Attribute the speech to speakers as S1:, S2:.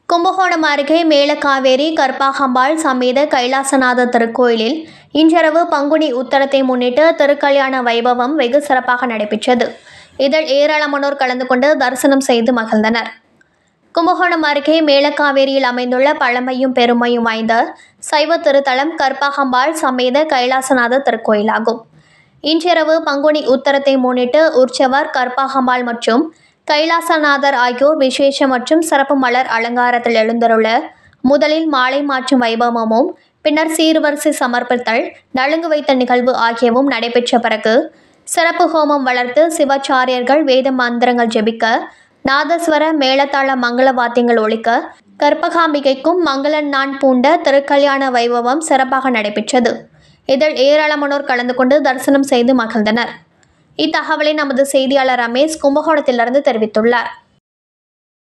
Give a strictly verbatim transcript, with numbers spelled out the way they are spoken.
S1: கும்பகோணம் அருகே மேலக்காவேரி கற்பகாம்பாள் சமேத கைலாசநாதர் திருக்கோயிலில் இன்றிரவு பங்குனி உத்தரத்தை முன்னிட்டு திருக்கல்யாண வைபவம் வெகு சிறப்பாக நடைபெற்றது. இதில் ஏராளமானோர் கலந்து கொண்டு தரிசனம் செய்து மகிழ்ந்தனர். கும்பகோணம் அருகே மேலக்காவேரியில் அமைந்துள்ள பழமையும் பெருமையும் வாய்ந்த சைவ திருத்தலம் கற்பகாம்பாள் சமேத கைலாசநாதர் திருக்கோயிலாகும். இன்றிரவு பங்குனி உத்தரத்தை முன்னிட்டு உற்சவர் கற்பகாம்பாள் மற்றும் கைலாசநாதர் ஆகியோர் விசேஷ மற்றும் சிறப்பு மலர் அலங்காரத்தில் எழுந்தருள முதலில் மாலை மாற்றும் வைபவமும் பின்னர் சீர்வரிசை சமர்ப்பித்தல், நலுங்கு வைத்த நிகழ்வு ஆகியவும் நடைபெற்ற பிறகு சிறப்பு ஹோமம் வளர்த்து சிவாச்சாரியர்கள் வேத மந்திரங்கள் ஜெபிக்க, நாதஸ்வர மேளதாள மங்கள வாத்தியங்கள் ஒலிக்க கற்பகாம்பிகைக்கும் மங்களன் நான் பூண்ட திருக்கல்யாண வைபவம் சிறப்பாக நடைபெற்றது. இதில் ஏராளமானோர் கலந்து கொண்டு தரிசனம் செய்து மகிழ்ந்தனர். இத்தகவலை நமது செய்தியாளர் ரமேஷ் கும்பகோணத்திலிருந்து தெரிவித்துள்ளார்.